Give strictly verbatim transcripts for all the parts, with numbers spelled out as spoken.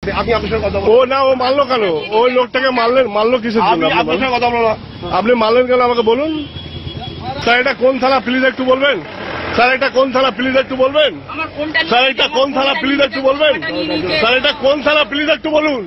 আমি আপনার সাথে কথা বলবো। ও না, ও মারলো কেন? ওই লোকটাকে মারলেন, মারলো কিসের জন্য? আপনার সাথে কথা বলবো না। আপনি মারলেন কেন আমাকে বলুন। স্যার এটা কোন থানা প্লিজ একটু বলবেন? স্যার এটা কোন থানা প্লিজ একটু বলবেন? স্যার এটা কোন থানা প্লিজ একটু বলবেন? স্যার এটা কোন থানা প্লিজ একটু বলুন।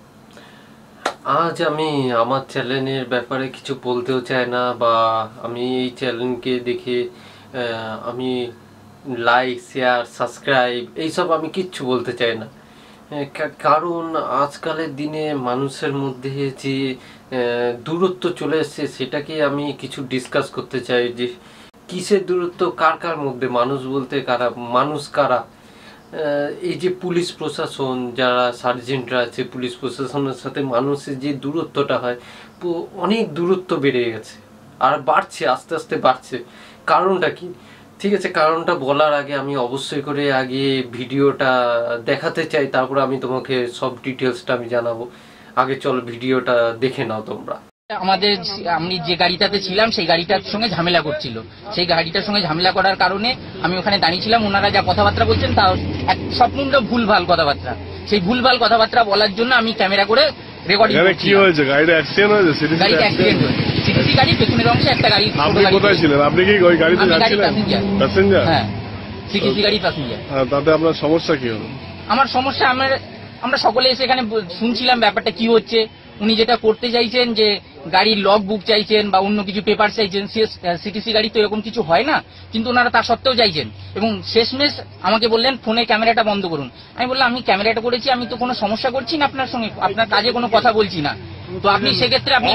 আজ আমি আমার চ্যানেলের ব্যাপারে কিছু বলতেও চাই না, বা আমি এই চ্যানেলকে দেখে আমি লাইক শেয়ার সাবস্ক্রাইব এইসব আমি কিচ্ছু বলতে চাই না। কারণ আজকালের দিনে মানুষের মধ্যে যে দূরত্ব চলে এসছে সেটাকে আমি কিছু ডিসকাস করতে চাই, যে কিসের দূরত্ব, কার কার মধ্যে, মানুষ বলতে কারা, মানুষ কারা। এই যে পুলিশ প্রশাসন, যারা সার্জেন্টরা আছে, পুলিশ প্রশাসনের সাথে মানুষের যে দূরত্বটা হয়, অনেক দূরত্ব বেড়ে গেছে আর বাড়ছে, আস্তে আস্তে বাড়ছে। কারণটা কি? ঠিক আছে, কারণটা বলার আগে আমি অবশ্যই করে আগে ভিডিওটা দেখাতে চাই, তারপর আমি তোমাকে সব ডিটেলসটা আমি জানাবো। আগে চলো ভিডিওটা দেখে নাও তোমরা। আমাদের আমি যে গাড়িটাতে ছিলাম সেই গাড়িটার সঙ্গে ঝামেলা করছিল, সেই গাড়িটার সঙ্গে ঝামেলা করার কারণে আমি ওখানে দাঁড়িয়েছিলাম। ওনারা যা কথাবার্তা বলছেন তা সম্পূর্ণ ভুলভাল কথাবার্তা। সেই ভুলভাল কথাবার্তা বলার জন্য আমি ক্যামেরা করে রেকর্ডিং করছি। কি হয়েছে? গাড়িটা অ্যাক্সিডেন্ট হয়েছে? গাড়িটা অ্যাক্সিডেন্ট হয়েছে, সিটিসি গাড়ি, পেছনের অংশে একটা গাড়ি। আপনি কোথায় ছিলেন? আপনি কি ওই গাড়িতে যাচ্ছিলেন? প্যাসেঞ্জার? হ্যাঁ, সিটিসি গাড়ি প্যাসেঞ্জার। তাতে আপনার সমস্যা কি হলো? আমার সমস্যা, আমার আমরা সকলে এসে এখানে শুনছিলাম ব্যাপারটা কি হচ্ছে। উনি যেটা করতে চাইছেন যে গাড়ির লগ বুক চাইছেন বা অন্য কিছু পেপার চাইছেন, সিটিসি গাড়ি তো এরকম কিছু হয় না, কিন্তু ওনারা তা সত্ত্বেও চাইছেন। এবং শেষমেশ আমাকে বললেন ফোনে ক্যামেরাটা বন্ধ করুন। আমি বললাম আমি ক্যামেরাটা করেছি, আমি তো কোনো সমস্যা করছি না আপনার সঙ্গে, আপনার কাজে কোনো কথা বলছি না। তো আপনি সেক্ষেত্রে আপনি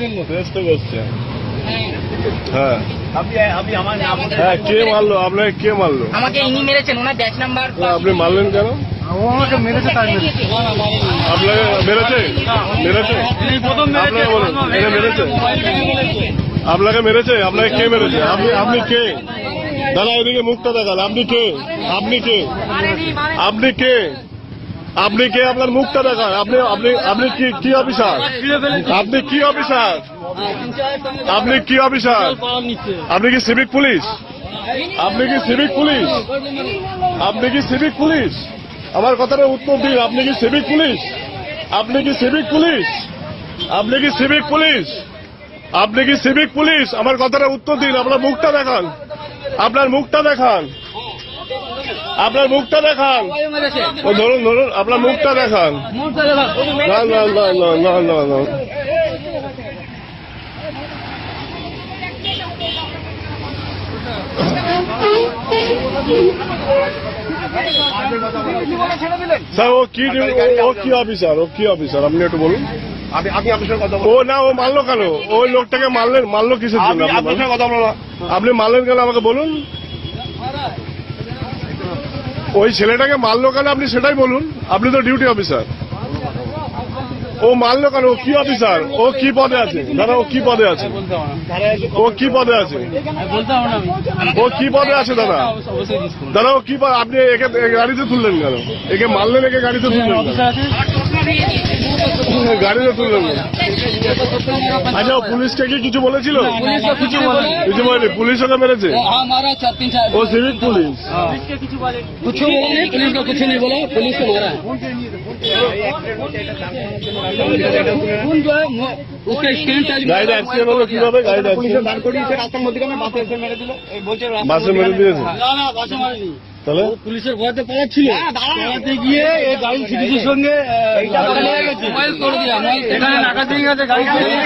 হ্যাঁ হ্যাঁ কে মারলো আপনাকে? কে মারলো? আমাকে ইনি মেরেছেন, ওনার ব্যাচ নাম্বার। আপনি মারলেন কেন? আমাকে মেরেছে, তাই মেরেছে। আপনাকে মেরেছে? মেরেছে আপনাকে বলুন, এটা মেরেছে? আপনাকে মেরেছে? আপনাকে কে মেরেছে? আপনি আপনি কে? দাদা এদিকে মুখটা দেখান। আপনি কে? আপনি কে? আপনি কে? আপনি কে? আপনার মুখটা দেখান। আপনি আপনি আপনি কি কি অফিসার? আপনি কি অফিসার? আপনি কি অফিসার? আপনি কি সিভিক পুলিশ? আপনি কি সিভিক পুলিশ? আপনি কি সিভিক পুলিশ? আমার কথাটা উত্তর দিন। আপনি কি সিভিক পুলিশ? আপনি কি সিভিক পুলিশ? আপনি কি সিভিক পুলিশ? আপনি কি সিভিক পুলিশ? আমার কথাটা উত্তর দিন। আপনার মুখটা দেখান। আপনার মুখটা দেখান। আপনার মুখটা দেখান। ও ধরুন ধরুন, আপনার মুখটা দেখান। না না না না না না না স্যার ও কি ও কি অফিসার? ও কি অফিসার? আপনি একটু বলুন। আমি আপনার সাথে কথা ও না, ও মারলো কেন? ওই লোকটাকে মারলেন, মারলো কিসের জন্য? আপনার সাথে কথা বলবো না। আপনি মারলেন কেন আমাকে বলুন। ওই ছেলেটাকে মারলো কেন আপনি সেটাই বলুন। আপনি তো ডিউটি অফিসার। ও মারলো কেন? ও কি অফিসার? ও কি পদে আছে? দাদা ও কি পদে আছে? ও কি পদে আছে? ও কি পদে আছে দাদা? দাদা ও কি পদে? আপনি একে গাড়িতে তুললেন কেন? একে মারলেন, একে গাড়িতে তুললেন কেন? গাড়িতে তুললেন কেন? আচ্ছা ও পুলিশকে কি কিছু বলেছিল? কিছু বলেনি। পুলিশ ওকে মেরেছে? ও সিভিক পুলিশ। গাড়িটা অ্যাক্সিডেন্ট হলো কিভাবে? গাড়িটা বাসে মেরে দিয়েছে? তাহলে পুলিশের ভয়তে পালাচ্ছিল, পালাতে গিয়ে এই গাড়ি সিটিসির সঙ্গে এখানে নাকা দিয়ে গেছে। গাড়ি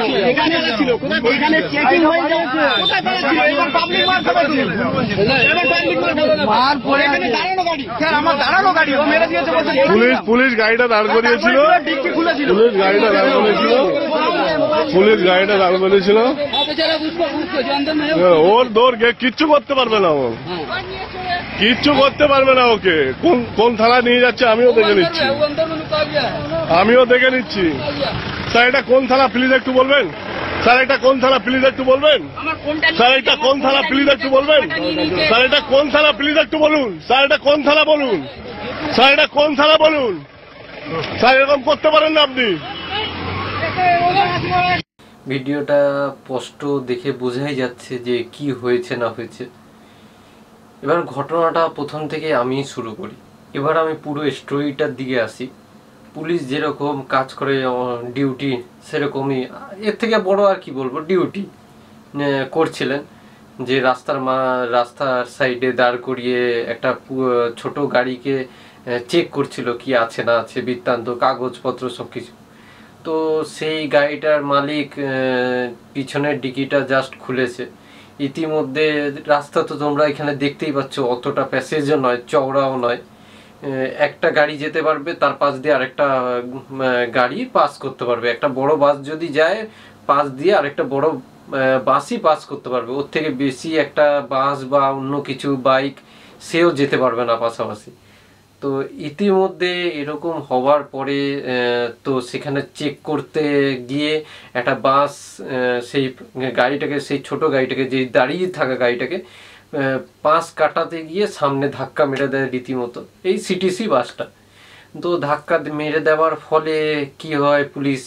মার পরে আমার দাঁড়ানো গাড়ি ও মেরে দিয়েছে। পুলিশ পুলিশ গাড়িটা দাঁড় করিয়েছিল। পুলিশ গাড়িটা দাঁড় করেছিল। পুলিশ গাড়িটা দাঁড় করেছিল। ওর দৌড় কিচ্ছু করতে পারবে না। ও কিচ্ছু করতে পারবে না। ওকে কোন কোন থানায় নিয়ে যাচ্ছে আমিও দেখে নিচ্ছি। আমিও দেখে নিচ্ছি। স্যার এটা কোন থানা প্লিজ একটু বলবেন? স্যার এটা কোন থানা প্লিজ একটু বলবেন? স্যার এটা কোন থানা প্লিজ একটু বলবেন? স্যার এটা কোন থানা প্লিজ একটু বলুন। স্যার এটা কোন থানা বলুন। স্যার এটা কোন থানা বলুন। স্যার এরকম করতে পারেন না আপনি। ভিডিওটা স্পষ্ট দেখে বোঝাই যাচ্ছে যে কি হয়েছে না হয়েছে। এবার ঘটনাটা প্রথম থেকে আমি শুরু করি। এবার আমি পুরো স্টোরিটার দিকে আসি। পুলিশ যেরকম কাজ করে ডিউটি সেরকমই, এর থেকে বড় আর কি বলবো, ডিউটি করছিলেন। যে রাস্তার মা রাস্তার সাইডে দাঁড় করিয়ে একটা ছোট গাড়িকে চেক করছিল কি আছে না আছে, বৃত্তান্ত, কাগজপত্র সব কিছু। তো সেই গাড়িটার মালিক পিছনের ডিকিটা জাস্ট খুলেছে। ইতিমধ্যে রাস্তা তো তোমরা এখানে দেখতেই পাচ্ছ, অতটা প্যাসেজও নয়, চওড়াও নয়। একটা গাড়ি যেতে পারবে, তার পাশ দিয়ে আরেকটা গাড়ি পাস করতে পারবে। একটা বড় বাস যদি যায়, পাশ দিয়ে আরেকটা বড় বাসই পাস করতে পারবে। ওর থেকে বেশি একটা বাস বা অন্য কিছু বাইক সেও যেতে পারবে না পাশাপাশি। তো ইতিমধ্যে এরকম হওয়ার পরে তো সেখানে চেক করতে গিয়ে একটা বাস সেই গাড়িটাকে, সেই ছোট গাড়িটাকে, যে দাঁড়িয়ে থাকা গাড়িটাকে পাশ কাটাতে গিয়ে সামনে ধাক্কা মেরে দেয় রীতিমতো, এই সিটিসি বাসটা। তো ধাক্কা মেরে দেওয়ার ফলে কি হয়, পুলিশ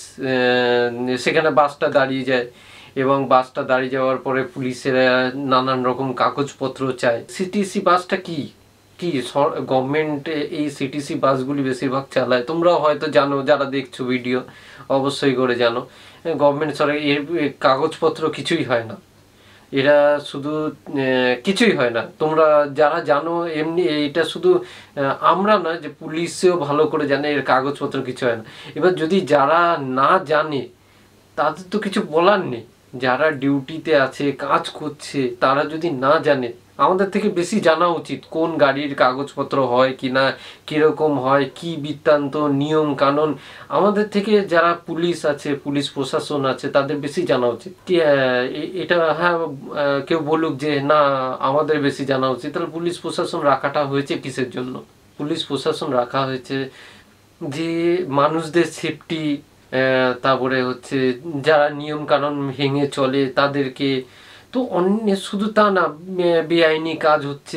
সেখানে বাসটা দাঁড়িয়ে যায় এবং বাসটা দাঁড়িয়ে যাওয়ার পরে পুলিশের নানান রকম কাগজপত্র চায়। সিটিসি বাসটা কি কি গভর্নমেন্ট এই সিটিসি বাসগুলি বেশিরভাগ চালায়, তোমরাও হয়তো জানো, যারা দেখছো ভিডিও অবশ্যই করে জানো। গভর্নমেন্ট সরকার এর কাগজপত্র কিছুই হয় না, এরা শুধু কিছুই হয় না। তোমরা যারা জানো এমনি, এটা শুধু আমরা না, যে পুলিশেও ভালো করে জানে এর কাগজপত্র কিছু হয় না। এবার যদি যারা না জানে তাদের তো কিছু বলার নেই, যারা ডিউটিতে আছে, কাজ করছে, তারা যদি না জানে, আমাদের থেকে বেশি জানা উচিত কোন গাড়ির কাগজপত্র হয় কি না, কিরকম হয়, কি বৃত্তান্ত, নিয়ম কানুন। আমাদের থেকে যারা পুলিশ আছে, পুলিশ প্রশাসন আছে, তাদের বেশি জানা উচিত। কি এটা, হ্যাঁ কেউ বলুক যে না আমাদের বেশি জানা উচিত, তাহলে পুলিশ প্রশাসন রাখাটা হয়েছে কিসের জন্য? পুলিশ প্রশাসন রাখা হয়েছে যে মানুষদের সেফটি, তারপরে হচ্ছে যারা নিয়ম কানুন ভেঙে চলে তাদেরকে। তো অন্য শুধু তা না, বেআইনি কাজ হচ্ছে,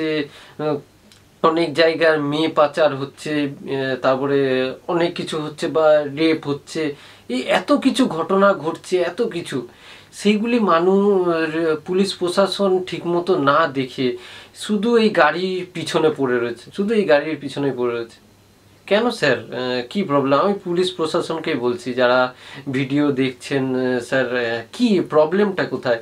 অনেক জায়গার মেয়ে পাচার হচ্ছে, তারপরে অনেক কিছু হচ্ছে, বা রেপ হচ্ছে, এই এত কিছু ঘটনা ঘটছে, এত কিছু, সেইগুলি মানুষ পুলিশ প্রশাসন ঠিকমতো না দেখে শুধু এই গাড়ির পিছনে পড়ে রয়েছে, শুধু এই গাড়ির পিছনে পড়ে রয়েছে। কেন স্যার, কি প্রবলেম? আমি পুলিশ প্রশাসনকেই বলছি, যারা ভিডিও দেখছেন, স্যার কি প্রবলেমটা কোথায়,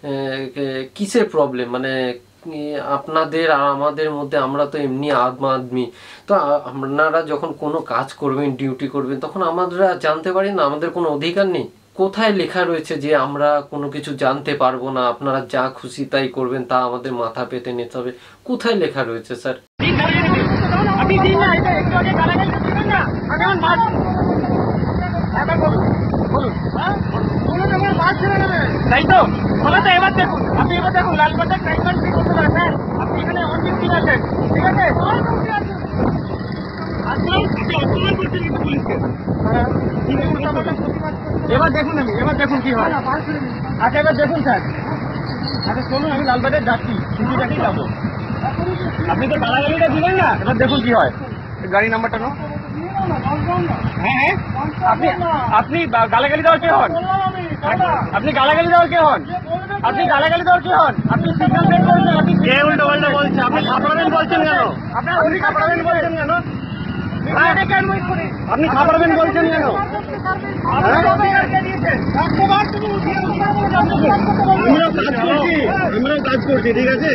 কিসের প্রবলেম? মানে আপনাদের আর আমাদের মধ্যে, আমরা তো এমনি আদম আদমি, তো আপনারা যখন কোনো কাজ করবেন, ডিউটি করবেন, তখন আমরা জানতে পারি না? আমাদের কোনো অধিকার নেই? কোথায় লেখা রয়েছে যে আমরা কোনো কিছু জানতে পারবো না, আপনারা যা খুশি তাই করবেন, তা আমাদের মাথা পেতে নিতে হবে? কোথায় লেখা রয়েছে স্যার? আপনি দিন না, এটা একটু আগে গালাগালি দিবেন না, এখন মাছ এবার বলুন বলুন বলুন আমার মাছ ছেড়ে নেবেন, তাই তো? বলে তো এবার দেখুন, আপনি এবার দেখুন লালবাজার ক্রাইম ব্রাঞ্চ করতে পারেন স্যার, আপনি এখানে অনেক দিন আছেন, ঠিক আছে? এবার দেখুন, আমি এবার দেখুন কি হয়। আচ্ছা এবার দেখুন স্যার, আচ্ছা চলুন, আমি লালবাজার যাচ্ছি, ছুটি যাচ্ছি, যাবো। আপনি তো গালাগালিটা দিলেন না, এবার দেখুন কি হয়। গাড়ি নাম্বারটা নো। হ্যাঁ হ্যাঁ, আপনি আপনি গালাগালি দেওয়ার কে হন? আপনি গালাগালি দেওয়ার কে হন? আপনি গালাগালি দেওয়ার কে হন? আপনি সিগন্যাল বের করছেন, আপনি কে উল্টো পাল্টা বলছেন? আপনি খাবড়াবেন বলছেন কেন? আপনার আপনি খাবড়াবেন বলছেন কেন? আপনি খাবড়াবেন বলছেন কেন? আমরাও কাজ করছি, আমরাও কাজ করছি, ঠিক আছে?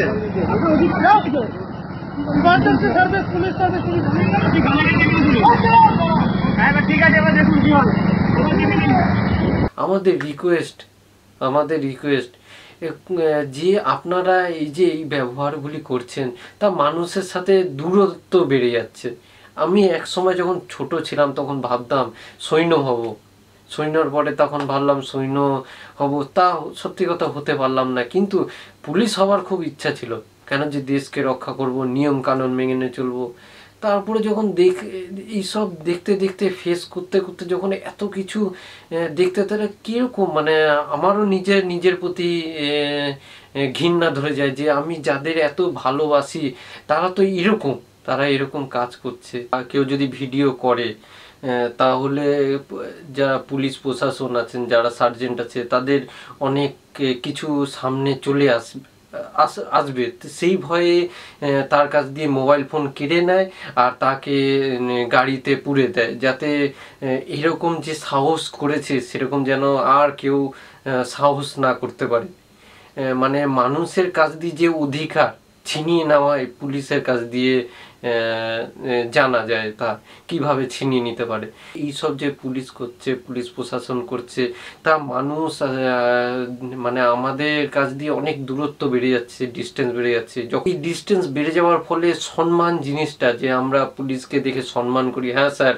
আমাদের রিকোয়েস্ট আমাদের রিকোয়েস্ট যে আপনারা এই যে এই ব্যবহারগুলি করছেন, তা মানুষের সাথে দূরত্ব বেড়ে যাচ্ছে। আমি এক সময় যখন ছোট ছিলাম তখন ভাবতাম সৈন্য হব, সৈন্যর পরে তখন ভাবলাম সৈন্য হব, তা সত্যি কথা হতে পারলাম না। কিন্তু পুলিশ হওয়ার খুব ইচ্ছা ছিল, কেন যে দেশকে রক্ষা করব, নিয়ম কানুন মেনে চলবো। তারপরে যখন দেখ এইসব দেখতে দেখতে ফেস করতে করতে যখন এত কিছু দেখতে, তাহলে কীরকম, মানে আমারও নিজের নিজের প্রতি ঘৃণা ধরে যায় যে আমি যাদের এত ভালোবাসি তারা তো এরকম, তারা এরকম কাজ করছে। আর কেউ যদি ভিডিও করে তাহলে যারা পুলিশ প্রশাসন আছেন, যারা সার্জেন্ট আছে, তাদের অনেক কিছু সামনে চলে আসবে, আস- আসবে, তো সেই ভয়ে আহ, তার কাছ দিয়ে মোবাইল ফোন কেড়ে নেয় আর তাকে উম, গাড়িতে পুরে দেয়, যাতে আহ, এরকম যে সাহস করেছে সেরকম যেন আর কেউ আহ, সাহস না করতে পারে। আহ, মানে মানুষের কাছ দিয়ে যে অধিকার ছিনিয়ে নেওয়া এই পুলিশের কাছ দিয়ে আহ, আহ, জানা যায় তা কিভাবে ছিনিয়ে নিতে পারে। এইসব যে পুলিশ করছে, পুলিশ প্রশাসন করছে, তা মানুষ আহ, মানে আমাদের কাছ দিয়ে অনেক দূরত্ব বেড়ে যাচ্ছে, ডিস্টেন্স বেড়ে যাচ্ছে। যখন এই ডিস্টেন্স বেড়ে যাওয়ার ফলে সম্মান জিনিসটা, যে আমরা পুলিশকে দেখে সম্মান করি, হ্যাঁ স্যার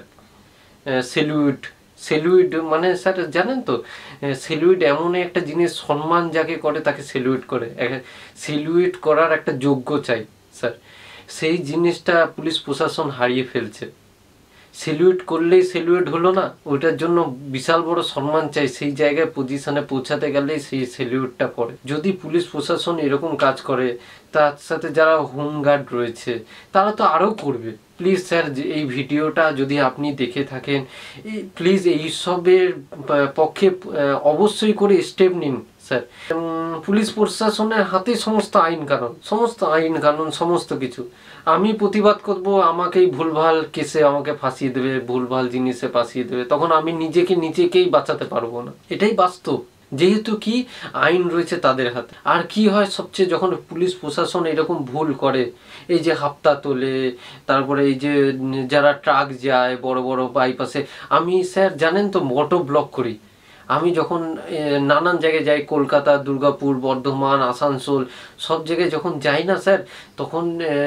সেলুট সেলুইট, মানে স্যার জানেন তো সেলুইট এমন একটা জিনিস, সম্মান যাকে করে তাকে সেলুইট করে, সেলুইট করার একটা যোগ্য চাই স্যার, সেই জিনিসটা পুলিশ প্রশাসন হারিয়ে ফেলছে। সেলুইট করলেই সেলুইট হলো না, ওইটার জন্য বিশাল বড় সম্মান চাই, সেই জায়গায় পজিশনে পৌঁছাতে গেলেই সেই সেলুইটটা পড়ে। যদি পুলিশ প্রশাসন এরকম কাজ করে, তার সাথে যারা হোমগার্ড রয়েছে তারা তো আরও করবে। প্লিজ স্যার, যে এই ভিডিওটা যদি আপনি দেখে থাকেন, প্লিজ এইসবের পক্ষে আহ, অবশ্যই করে স্টেপ নিন স্যার। উম, পুলিশ প্রশাসনের হাতে সমস্ত আইন কানুন, সমস্ত আইন কানুন সমস্ত কিছু। আমি প্রতিবাদ করব, আমাকেই ভুলভাল কেসে আমাকে ফাঁসিয়ে দেবে, ভুলভাল জিনিসে ফাঁসিয়ে দেবে, তখন আমি নিজেকে নিজেকেই বাঁচাতে পারবো না, এটাই বাস্তব। যেহেতু কি আইন রয়েছে তাদের হাতে। আর কি হয় সবচেয়ে, যখন পুলিশ প্রশাসন এরকম ভুল করে, এই যে হাপ্তা তোলে, তারপরে এই যে যারা ট্রাক যায় বড় বড় বাইপাসে, আমি স্যার জানেন তো মোটো ব্লক করি। আমি যখন নানান জায়গায় যাই, কলকাতা, দুর্গাপুর, বর্ধমান, আসানসোল, সব জায়গায় যখন যাই না স্যার, তখন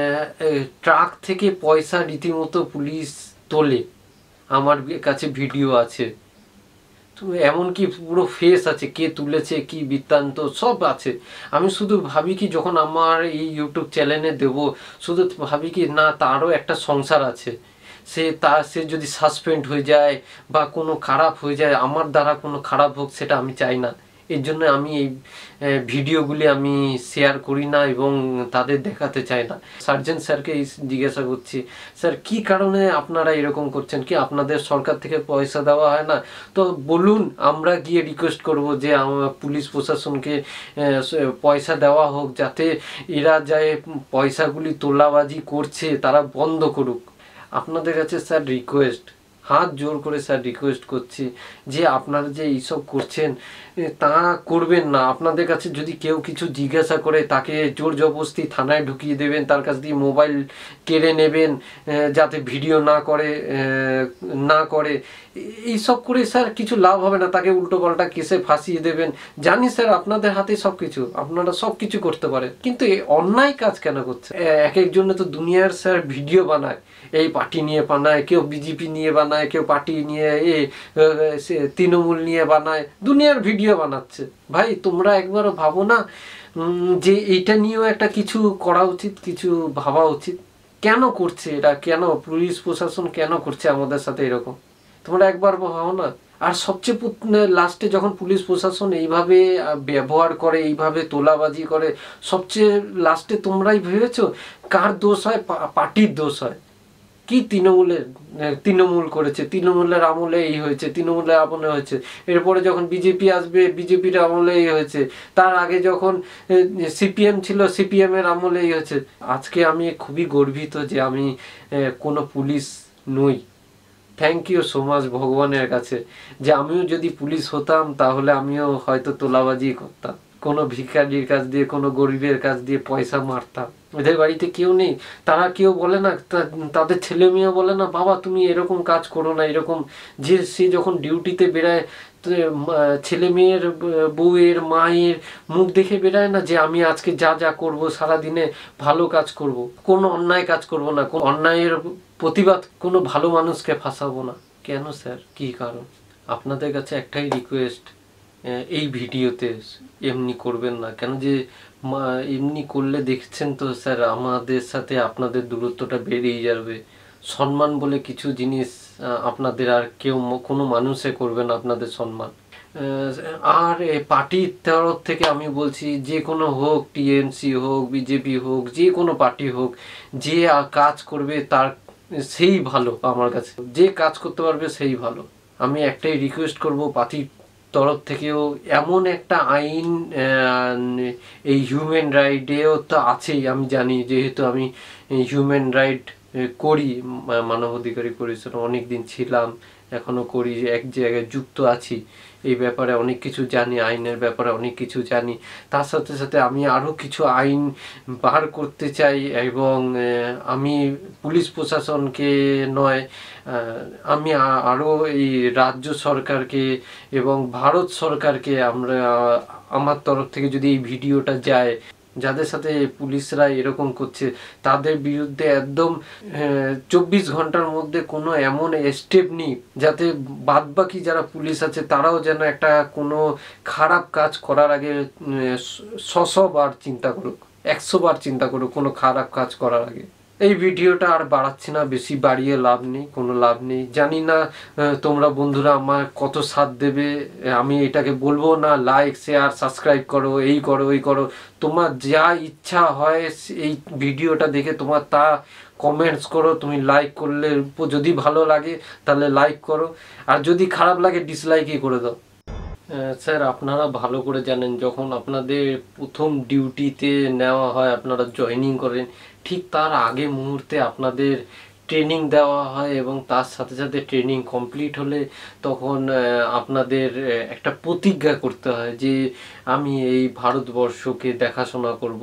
ট্রাক থেকে পয়সা রীতিমতো পুলিশ তোলে, আমার কাছে ভিডিও আছে, তো এমনকি পুরো ফেস আছে, কে তুলেছে কি বৃত্তান্ত সব আছে। আমি শুধু ভাবি কি, যখন আমার এই ইউটিউব চ্যানেলে দেব, শুধু ভাবি কি না, তারও একটা সংসার আছে, সে তার সে যদি সাসপেন্ড হয়ে যায় বা কোনো খারাপ হয়ে যায়, আমার দ্বারা কোনো খারাপ হোক সেটা আমি চাই না। এর জন্য আমি এই ভিডিওগুলি আমি শেয়ার করি না এবং তাদের দেখাতে চাই না। সার্জেন্ট স্যারকে জিজ্ঞাসা করছি, স্যার কি কারণে আপনারা এরকম করছেন? কি আপনাদের সরকার থেকে পয়সা দেওয়া হয় না? তো বলুন, আমরা গিয়ে রিকোয়েস্ট করব যে পুলিশ প্রশাসনকে পয়সা দেওয়া হোক, যাতে এরা যায় পয়সাগুলি তোলাবাজি করছে তারা বন্ধ করুক। আপনাদের কাছে স্যার রিকোয়েস্ট, হাত জোর করে স্যার রিকোয়েস্ট করছি যে আপনারা যে এইসব করছেন তা করবেন না। আপনাদের কাছে যদি কেউ কিছু জিজ্ঞাসা করে, তাকে জোর জবরদস্তি থানায় ঢুকিয়ে দেবেন, তার কাছ দিয়ে মোবাইল কেড়ে নেবেন, যাতে ভিডিও না করে না করে এইসব করে স্যার কিছু লাভ হবে না, তাকে উল্টো পাল্টা কেসে ফাঁসিয়ে দেবেন। জানি স্যার আপনাদের হাতে সব কিছু, আপনারা সব কিছু করতে পারেন, কিন্তু এই অন্যায় কাজ কেন করছে? এক একজনে তো দুনিয়ার স্যার ভিডিও বানায়, এই পার্টি নিয়ে বানায়, কেউ বিজেপি নিয়ে বানায়, কেউ পার্টি নিয়ে এ তৃণমূল নিয়ে বানায়, দুনিয়ার ভিডিও বানাচ্ছে। ভাই তোমরা একবারও ভাবো না যে এইটা নিয়েও একটা কিছু করা উচিত, কিছু ভাবা উচিত? কেন করছে এটা? কেন পুলিশ প্রশাসন কেন করছে আমাদের সাথে এরকম? তোমরা একবার ভাবো না। আর সবচেয়ে লাস্টে যখন পুলিশ প্রশাসন এইভাবে ব্যবহার করে, এইভাবে তোলাবাজি করে, সবচেয়ে লাস্টে তোমরাই ভেবেছো কার দোষ হয়? পার্টির দোষ হয়। কি তৃণমূলের তৃণমূল করেছে, তৃণমূলের আমলে এই হয়েছে, তৃণমূলের আমলে হয়েছে, এরপরে যখন বিজেপি আসবে বিজেপির আমলে এই হয়েছে, তার আগে যখন সিপিএম ছিল সিপিএম এর আমলে এই হয়েছে। আজকে আমি খুবই গর্বিত যে আমি কোনো পুলিশ নই। থ্যাংক ইউ সো মাচ ভগবানের কাছে, যে আমিও যদি পুলিশ হতাম তাহলে আমিও হয়তো তোলাবাজি করতাম, কোনো ভিখারির কাছ দিয়ে, কোনো গরিবের কাছ দিয়ে পয়সা মারতাম। এদের বাড়িতে কেউ নেই, তারা কেউ বলে না, তাদের ছেলে মেয়েও বলে না বাবা তুমি এরকম কাজ করো না, এরকম। যে সে যখন ডিউটিতে বেড়ায়, ছেলে মেয়ের, বউয়ের, মায়ের মুখ দেখে বেড়ায় না যে আমি আজকে যা যা করব, সারাদিনে ভালো কাজ করব, কোনো অন্যায় কাজ করব না, কোনো অন্যায়ের প্রতিবাদ, কোনো ভালো মানুষকে ফাঁসাবো না। কেন স্যার, কি কারণ? আপনাদের কাছে একটাই রিকোয়েস্ট, এই ভিডিওতে এমনি করবেন না। কেন যে এমনি করলে দেখছেন তো স্যার, আমাদের সাথে আপনাদের দূরত্বটা বেড়েই যাবে। সম্মান বলে কিছু জিনিস আপনাদের আর কেউ, কোনো মানুষে করবে না আপনাদের সম্মান। আর পার্টির তরফ থেকে আমি বলছি, যে কোনো হোক, টিএমসি হোক, বিজেপি হোক, যে কোনো পার্টি হোক, যে কাজ করবে তার সেই ভালো। আমার কাছে যে কাজ করতে পারবে সেই ভালো। আমি একটাই রিকোয়েস্ট করব, পার্টি তরফ থেকেও এমন একটা আইন এই হিউম্যান রাইটেও তো আছেই, আমি জানি, যেহেতু আমি হিউম্যান রাইট করি, মানবাধিকারী পরিষদে অনেক দিন ছিলাম, এখনো করি, এক জায়গায় যুক্ত আছি, এই ব্যাপারে অনেক কিছু জানি, আইনের ব্যাপারে অনেক কিছু জানি। তার সাথে সাথে আমি আরও কিছু আইন বার করতে চাই এবং আমি পুলিশ প্রশাসনকে নয়, আমি আরও এই রাজ্য সরকারকে এবং ভারত সরকারকে আমরা আমার তরফ থেকে যদি এই ভিডিওটা যায়, যাদের সাথে পুলিশরা এরকম করছে তাদের বিরুদ্ধে একদম চব্বিশ ঘন্টার মধ্যে কোনো এমন স্টেপ নিই যাতে বাদবাকি যারা পুলিশ আছে তারাও যেন একটা কোনো খারাপ কাজ করার আগে ছশো বার চিন্তা করুক, একশো বার চিন্তা করুক কোনো খারাপ কাজ করার আগে। এই ভিডিওটা আর বাড়াচ্ছি না, বেশি বাড়িয়ে লাভ নেই, কোনো লাভ নেই। জানি না তোমরা বন্ধুরা আমার কত সাথ দেবে, আমি এটাকে বলবো না লাইক শেয়ার সাবস্ক্রাইব করো, এই করো এই করো, তোমার যা ইচ্ছা হয় এই ভিডিওটা দেখে তোমার তা কমেন্টস করো। তুমি লাইক করলে যদি ভালো লাগে তাহলে লাইক করো, আর যদি খারাপ লাগে ডিসলাইকই করে দাও। স্যার আপনারা ভালো করে জানেন, যখন আপনাদের প্রথম ডিউটিতে নেওয়া হয়, আপনারা জয়েনিং করেন, ঠিক তার আগে মুহূর্তে আপনাদের ট্রেনিং দেওয়া হয় এবং তার সাথে সাথে ট্রেনিং কমপ্লিট হলে তখন আপনাদের একটা প্রতিজ্ঞা করতে হয় যে আমি এই ভারতবর্ষকে দেখাশোনা করব,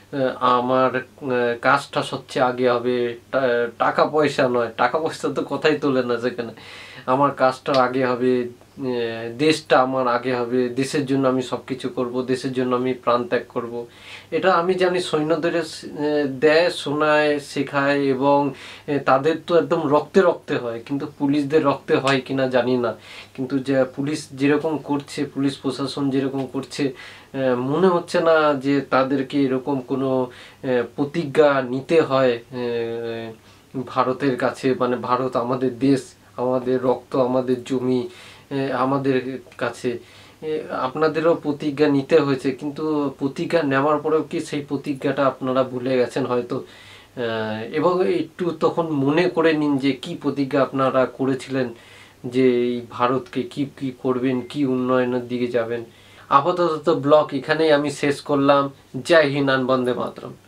আমার কাজটা সবচেয়ে আগে হবে, টাকা পয়সা নয়, টাকা পয়সা তো কথাই তোলে না সেখানে, আমার কাজটা আগে হবে, দেশটা আমার আগে হবে, দেশের জন্য আমি সব কিছু করবো, দেশের জন্য আমি প্রাণ ত্যাগ করব। এটা আমি জানি সৈন্যদের দেয়, শোনায়, শেখায় এবং তাদের তো একদম রক্তে রক্তে হয়, কিন্তু পুলিশদের রক্তে হয় কিনা জানি না। কিন্তু যে পুলিশ যেরকম করছে, পুলিশ প্রশাসন যেরকম করছে, মনে হচ্ছে না যে তাদেরকে এরকম কোনো প্রতিজ্ঞা নিতে হয় ভারতের কাছে, মানে ভারত আমাদের দেশ, আমাদের রক্ত, আমাদের জমি, আমাদের কাছে আপনাদেরও প্রতিজ্ঞা নিতে হয়েছে, কিন্তু প্রতিজ্ঞা নেওয়ার পরেও কি সেই প্রতিজ্ঞাটা আপনারা ভুলে গেছেন হয়তো, এবং একটু তখন মনে করে নিন যে কি প্রতিজ্ঞা আপনারা করেছিলেন, যে এই ভারতকে কি কি করবেন, কি উন্নয়নের দিকে যাবেন। আপাতত ব্লগ এখানেই আমি শেষ করলাম। জয় হিন্দ, বন্দে মাতরম।